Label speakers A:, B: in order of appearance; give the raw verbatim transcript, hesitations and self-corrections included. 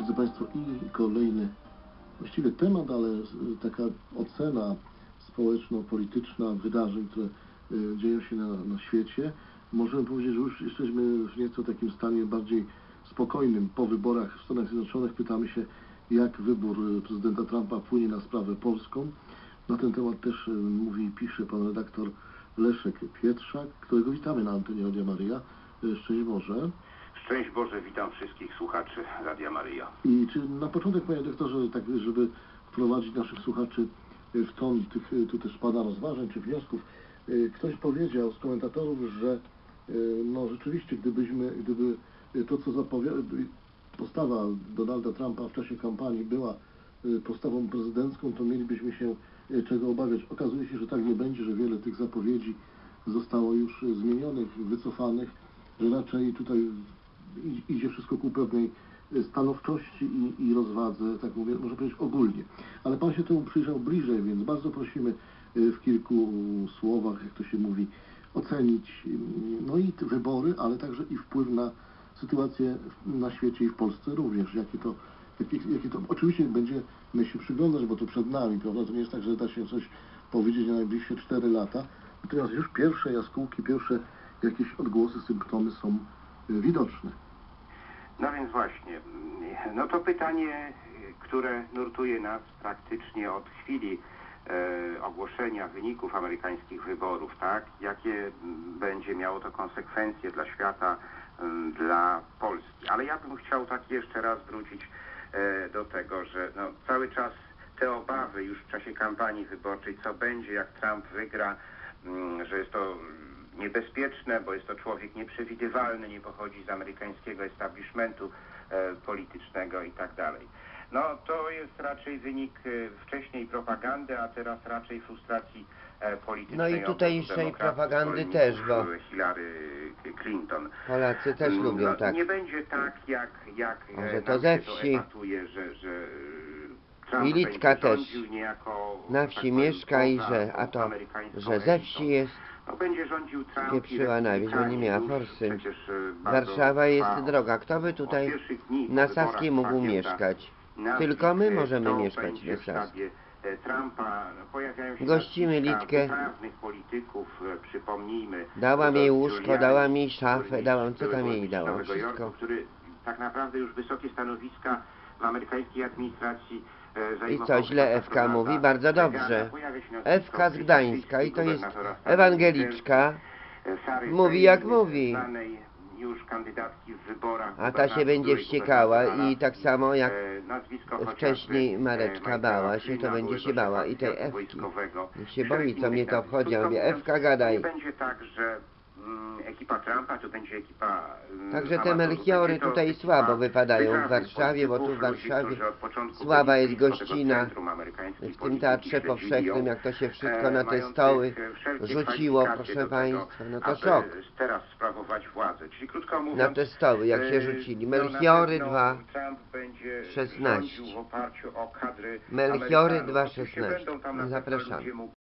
A: Drodzy Państwo, i kolejny właściwie temat, ale taka ocena społeczno-polityczna wydarzeń, które dzieją się na, na świecie. Możemy powiedzieć, że już jesteśmy w nieco takim stanie bardziej spokojnym. Po wyborach w Stanach Zjednoczonych pytamy się, jak wybór prezydenta Trumpa wpłynie na sprawę polską. Na ten temat też mówi i pisze pan redaktor Leszek Pietrzak, którego witamy na antenie Radia Maryja. Szczęść Boże.
B: Szczęść Boże, witam wszystkich słuchaczy Radia Maryja.
A: I czy na początek, panie doktorze, tak żeby wprowadzić naszych słuchaczy w ton tych, tu też pada rozważań czy wniosków, ktoś powiedział z komentatorów, że no rzeczywiście, gdybyśmy, gdyby to, co zapowiada, postawa Donalda Trumpa w czasie kampanii była postawą prezydencką, to mielibyśmy się czego obawiać. Okazuje się, że tak nie będzie, że wiele tych zapowiedzi zostało już zmienionych, wycofanych, że raczej tutaj idzie wszystko ku pewnej stanowczości i, i rozwadze, tak mówię, można powiedzieć ogólnie. Ale pan się temu przyjrzał bliżej, więc bardzo prosimy w kilku słowach, jak to się mówi, ocenić no i te wybory, ale także i wpływ na sytuację na świecie i w Polsce również. Jakie to, jakie, jakie to oczywiście będziemy się przyglądać, bo to przed nami, prawda? To nie jest tak, że da się coś powiedzieć na najbliższe cztery lata. Natomiast już pierwsze jaskółki, pierwsze jakieś odgłosy, symptomy są widoczne.
B: No więc właśnie, no to pytanie, które nurtuje nas praktycznie od chwili e, ogłoszenia wyników amerykańskich wyborów, tak? Jakie będzie miało to konsekwencje dla świata, m, dla Polski. Ale ja bym chciał tak jeszcze raz wrócić e, do tego, że no, cały czas te obawy już w czasie kampanii wyborczej, co będzie, jak Trump wygra, m, że jest to niebezpieczne, bo jest to człowiek nieprzewidywalny, nie pochodzi z amerykańskiego establishmentu e, politycznego i tak dalej. No to jest raczej wynik e, wcześniej propagandy, a teraz raczej frustracji e, politycznej.
C: No i tutejszej propagandy też, bo
B: Hillary Clinton.
C: Polacy też lubią
B: no,
C: tak.
B: Nie będzie tak, jak, jak
C: A że
B: e,
C: to ze
B: się
C: wsi.
B: to epatuje, że, że Trump
C: I Litka też
B: niejako,
C: na
B: tak
C: wsi
B: powiem,
C: mieszka i
B: poza
C: że, a to, że ze wsi jest.
B: No, będzie rządził Trump.
C: Pieprzyła na wieś, bo nie miała forsy.
B: e,
C: Warszawa jest droga. Kto by tutaj na Saskiej mógł mieszkać? Tylko my możemy mieszkać na Saskiej.
B: Trumpa. Pojawiają się
C: Gościmy Litkę.
B: polityków, przypomnijmy.
C: Dałam jej łóżko, dałam jej szafę, dałam, co tam jej dałam, wszystko.
B: Który tak naprawdę już wysokie stanowiska w amerykańskiej administracji
C: I co, źle Ewka mówi? Bardzo dobrze. Ewka z Gdańska i to jest ewangeliczka. Mówi jak mówi. A ta się będzie wściekała i tak samo jak wcześniej Mareczka bała się, to będzie się bała i tej Ewki. Niech się boi, co mnie to obchodzi. Ja mówię, Ewka gadaj.
B: Będzie tak, że ekipa Trumpa, to będzie ekipa...
C: Także te Melchiory tutaj słabo wypadają w Warszawie, bo tu w Warszawie słaba jest gościna w tym Teatrze Powszechnym, jak to się wszystko na te stoły rzuciło, proszę Państwa, no to szok. Na te stoły, jak się rzucili. Melchiory dwa szesnaście. Melchiory dwa szesnaście. Zapraszamy.